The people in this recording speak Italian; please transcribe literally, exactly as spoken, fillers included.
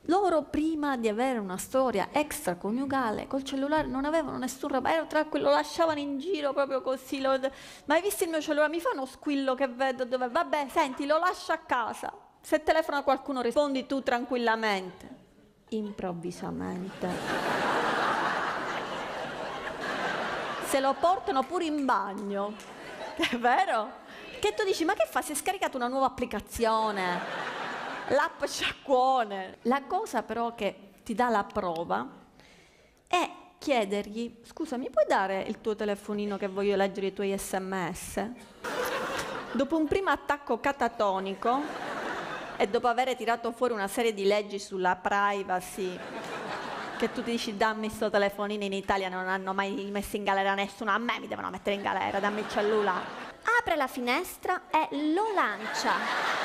Loro prima di avere una storia extraconiugale col cellulare non avevano nessun rapporto, ero tranquillo, lo lasciavano in giro proprio così. Lo... Ma hai visto il mio cellulare? Mi fa uno squillo che vedo dove... Vabbè, senti, lo lascio a casa. Se telefona qualcuno rispondi tu tranquillamente. Improvvisamente. Se lo portano pure in bagno. È vero? Che tu dici, ma che fa? Si è scaricata una nuova applicazione. L'app sciacquone. La cosa però che ti dà la prova è chiedergli: scusa, mi puoi dare il tuo telefonino che voglio leggere i tuoi sms? Dopo un primo attacco catatonico e dopo aver tirato fuori una serie di leggi sulla privacy, che tu ti dici dammi sto telefonino, in Italia non hanno mai messo in galera nessuno, a me mi devono mettere in galera, dammi il cellulare. Apre la finestra e lo lancia.